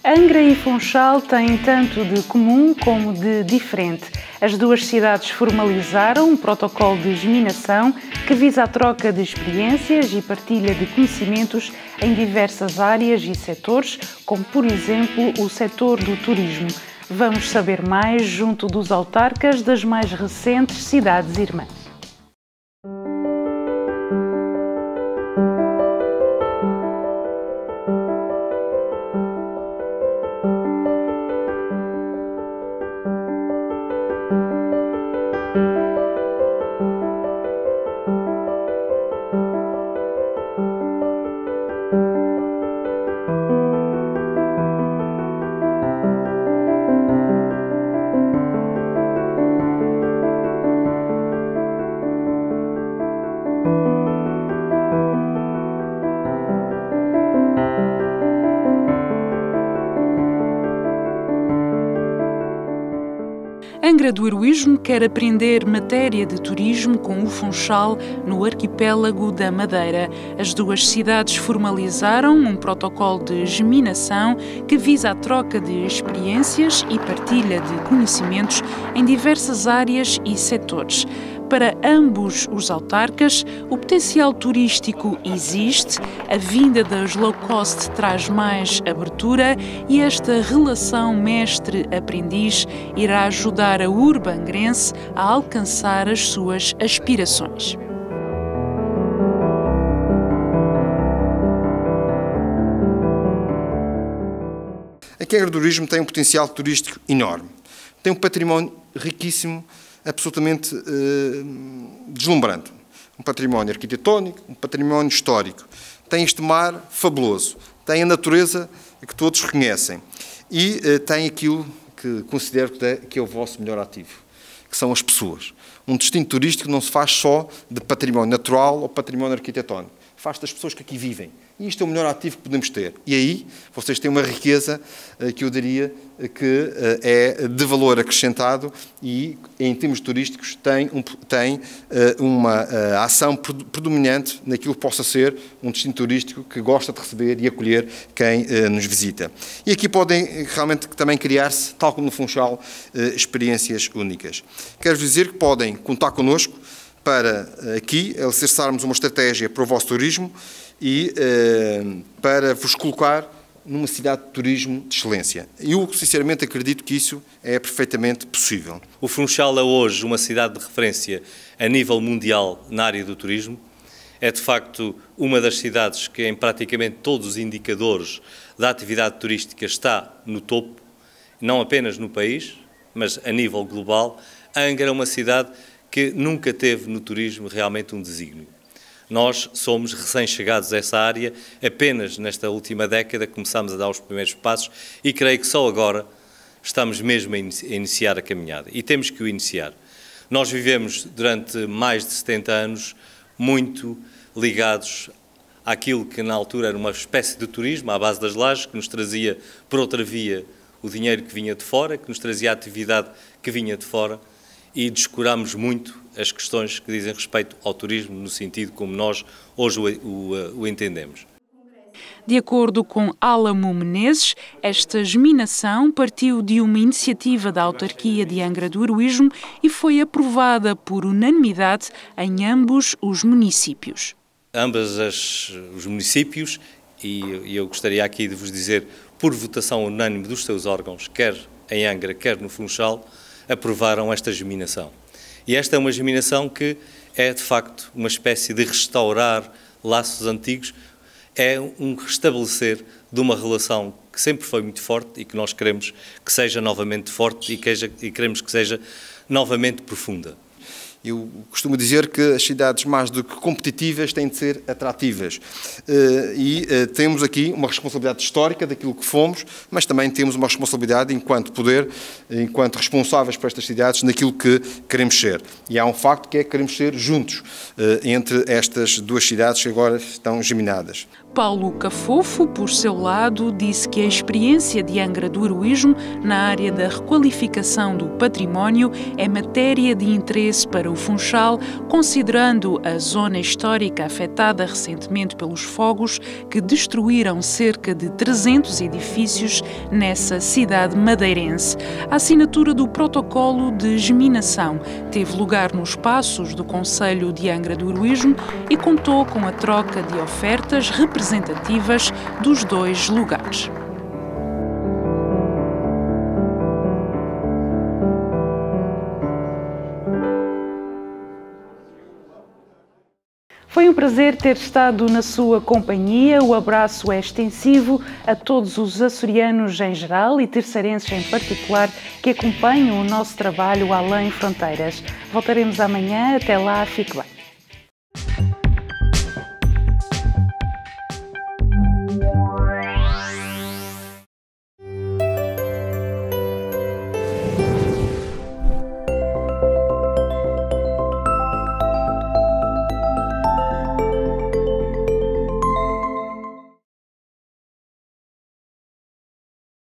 Angra e Funchal têm tanto de comum como de diferente. As duas cidades formalizaram um protocolo de geminação que visa a troca de experiências e partilha de conhecimentos em diversas áreas e setores, como, por exemplo, o setor do turismo. Vamos saber mais junto dos autarcas das mais recentes cidades irmãs. Angra do Heroísmo quer aprender matéria de turismo com o Funchal no arquipélago da Madeira. As duas cidades formalizaram um protocolo de geminação que visa a troca de experiências e partilha de conhecimentos em diversas áreas e setores. Para ambos os autarcas, o potencial turístico existe, a vinda das low cost traz mais abertura e esta relação mestre-aprendiz irá ajudar a urba angrense a alcançar as suas aspirações. A Angra do Heroísmo tem um potencial turístico enorme, tem um património riquíssimo, absolutamente deslumbrante. Um património arquitetónico, um património histórico. Tem este mar fabuloso, tem a natureza que todos reconhecem e tem aquilo que considero que é o vosso melhor ativo, que são as pessoas. Um destino turístico não se faz só de património natural ou património arquitetónico, faz das pessoas que aqui vivem. E isto é o melhor ativo que podemos ter. E aí vocês têm uma riqueza que eu diria que é de valor acrescentado e, em termos turísticos, tem uma ação predominante naquilo que possa ser um destino turístico que gosta de receber e acolher quem nos visita. E aqui podem realmente também criar-se, tal como no Funchal, experiências únicas. Quero dizer que podem contar connosco para aqui alicerçarmos uma estratégia para o vosso turismo e para vos colocar numa cidade de turismo de excelência. Eu, sinceramente, acredito que isso é perfeitamente possível. O Funchal é hoje uma cidade de referência a nível mundial na área do turismo. É, de facto, uma das cidades que, em praticamente todos os indicadores da atividade turística, está no topo, não apenas no país, mas a nível global. Angra é uma cidade que nunca teve no turismo realmente um desígnio. Nós somos recém-chegados a essa área, apenas nesta última década começámos a dar os primeiros passos e creio que só agora estamos mesmo a iniciar a caminhada e temos que o iniciar. Nós vivemos durante mais de 70 anos muito ligados àquilo que na altura era uma espécie de turismo, à base das lajes, que nos trazia por outra via o dinheiro que vinha de fora, que nos trazia a atividade que vinha de fora, e descurámos muito as questões que dizem respeito ao turismo no sentido como nós hoje o entendemos. De acordo com Álamo Menezes, esta geminação partiu de uma iniciativa da autarquia de Angra do Heroísmo e foi aprovada por unanimidade em ambos os municípios. Os municípios, e eu gostaria aqui de vos dizer, por votação unânime dos seus órgãos, quer em Angra, quer no Funchal, aprovaram esta geminação. E esta é uma geminação que é, de facto, uma espécie de restaurar laços antigos, é um restabelecer de uma relação que sempre foi muito forte e que nós queremos que seja novamente forte e queremos que seja novamente profunda. Eu costumo dizer que as cidades, mais do que competitivas, têm de ser atrativas. Temos aqui uma responsabilidade histórica daquilo que fomos, mas também temos uma responsabilidade enquanto poder, enquanto responsáveis por estas cidades, naquilo que queremos ser. E há um facto que é que queremos ser juntos entre estas duas cidades que agora estão geminadas. Paulo Cafofo, por seu lado, disse que a experiência de Angra do Heroísmo na área da requalificação do património é matéria de interesse para o Funchal, considerando a zona histórica afetada recentemente pelos fogos que destruíram cerca de 300 edifícios nessa cidade madeirense. A assinatura do protocolo de geminação teve lugar nos Passos do Concelho de Angra do Heroísmo e contou com a troca de ofertas representativas dos dois lugares. Foi um prazer ter estado na sua companhia. O abraço é extensivo a todos os açorianos em geral e terceirenses em particular que acompanham o nosso trabalho além fronteiras. Voltaremos amanhã. Até lá, fique bem.